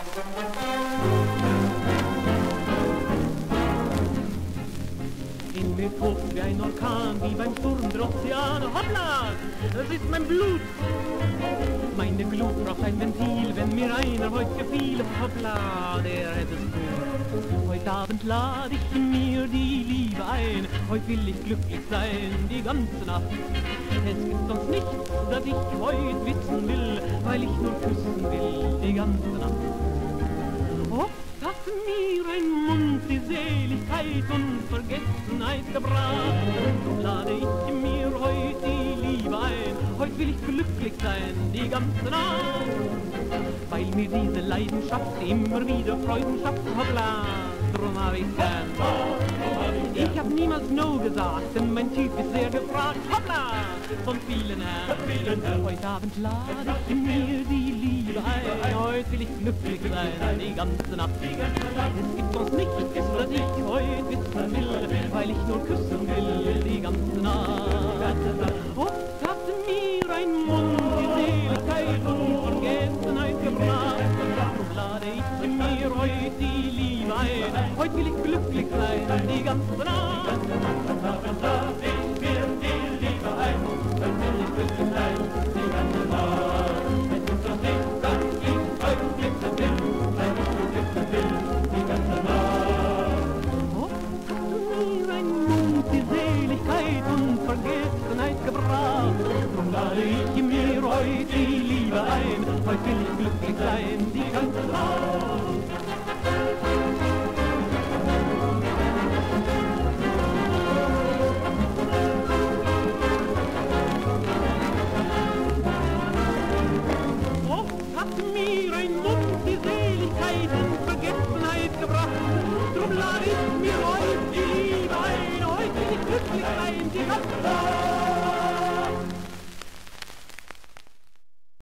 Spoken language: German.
In mir tobt wie ein Orkan, wie beim Sturm der Ozean. Hoppla, das ist mein Blut. Meine Glut braucht ein Ventil, wenn mir einer heute gefiel. Hoppla, der hätte es gut. Heute Abend lade ich mir die Liebe ein. Heute will ich glücklich sein, die ganze Nacht. Es gibt sonst nichts, das ich heute wissen will, weil ich nur küssen will, die ganze Nacht. Oft hat mir ein Mund die Seligkeit und Vergessenheit gebracht. Drum lade ich mir heute die Liebe ein. Heute will ich glücklich sein, die ganze Nacht. Weil mir diese Leidenschaft immer wieder Freuden schafft. Hoppla, drum hab ich gern. Ich hab niemals No gesagt, denn mein Typ ist sehr gefragt. Hoppla, von vielen Herren. Heute Abend lade ich mir die Liebe ein. Heute will ich glücklich sein, die ganze Nacht. Es gibt sonst nichts, das ich heute wissen will, weil ich nur küssen will, die ganze Nacht. Oft hat mir ein Mund die Seligkeit und Vergessenheit gebracht. Drum lade ich mir heute die Liebe ein. Heute will ich glücklich sein, die ganze Nacht. Dann lade ich mir die Liebe ein. Dann will ich glücklich sein, die ganze Nacht. Es ist doch nicht, dass ich heute glücklich bin, weil ich nur glücklich bin, die ganze Nacht. Oft hat mir ein Mund die Seligkeit und Vergessenheit gebracht. Drum lade ich mir heute die Liebe ein. Heute will ich glücklich sein, die ganze Nacht. Mir ein Mund die Seligkeit und Vergessenheit gebracht. Drum lade ich mir heute die Liebe ein. Heute will ich glücklich sein, die ganze